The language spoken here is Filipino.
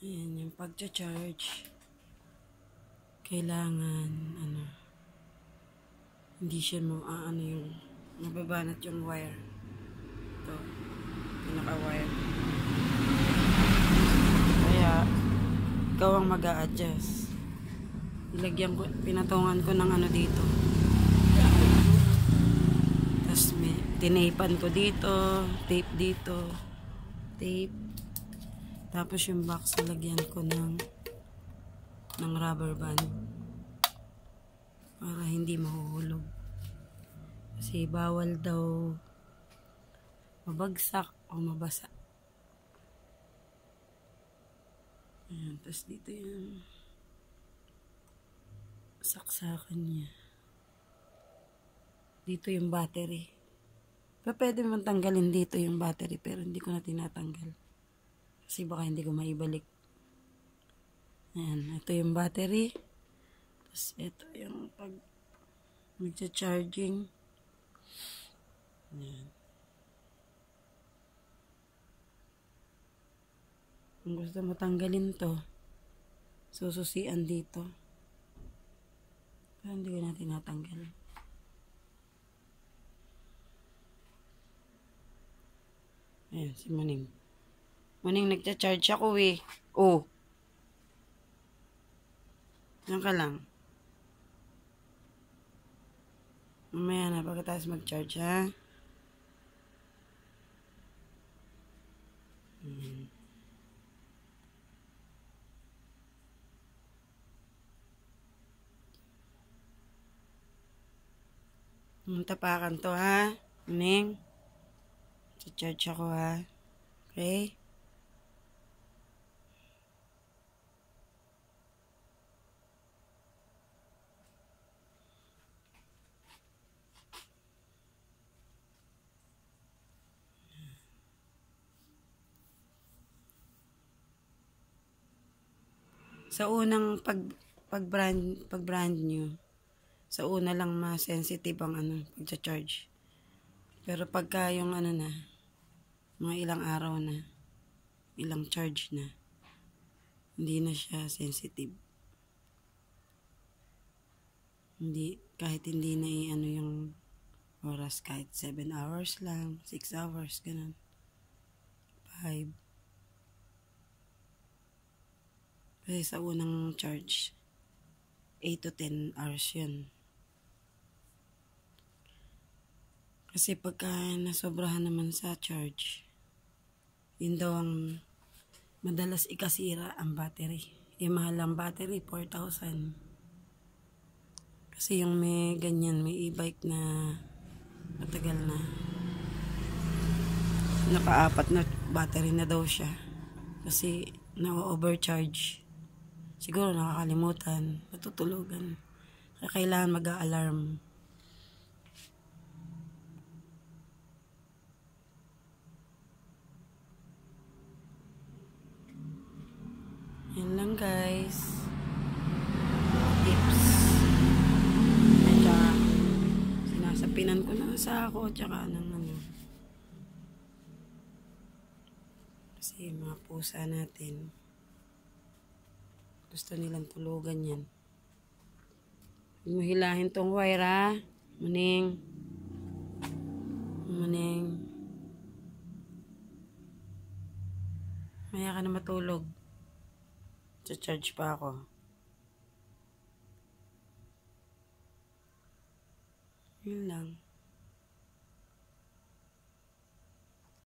Ayan, yung pagcha-charge. Kailangan, hindi siya yung, mababanat yung wire. Ito, pinaka-wire. Kaya, ikaw ang mag-a-adjust. Pinatungan ko ng dito. Tapos, tinapan ko dito, tape dito, tape. Tapos, yung box, lagyan ko ng rubber band. Para hindi mahuhulog. Kasi, bawal daw mabagsak o mabasa. Ayan, tapos dito yung saksakan niya. Dito yung battery. Pwede man tanggalin dito yung battery, pero hindi ko na tinatanggal. Kasi baka hindi ko maibalik. Ayan, ito yung battery. Tapos ito yung pag magcha-charging. Ayan. Kung gusto mo tanggalin to, sususian dito. Pero hindi ko na tinatanggal. Ayan, si Maning. Maning, nagcha-charge ako eh. Oh. Diyan ka lang. Mamaya na, pagkatapos mag-charge, ha? Tapakan to, ha? Maning. Cha-charge ako, ha? Okay? Sa unang pag-brand new, sa una lang ma-sensitive ang pagcha-charge. Pero pagka yung na, mga ilang araw na, ilang charge na, hindi na siya sensitive. Hindi, kahit hindi na yung oras, kahit 7 hours lang, 6 hours, ganun. 5. Kasi sa unang charge, 8 to 10 hours yun. Kasi pagka nasobrahan naman sa charge, yun daw ang madalas ikasira ang battery. Mahal ang battery, 4,000. Kasi yung may ganyan, may e-bike na matagal na. Naka-4 na battery na daw siya. Kasi na-overcharge. Siguro nakakalimutan, natutulugan. Kaya kailangan mag-a-alarm. Yan lang guys. Tips. At saka, sinasapinan ko na sa ako, tsaka ng kasi mga pusa natin, gusto nilang tulugan yan. Huwag mo hilahin tong wire, ha? Maning. Maning. Maya ka na matulog. Cha-charge pa ako. Yun lang.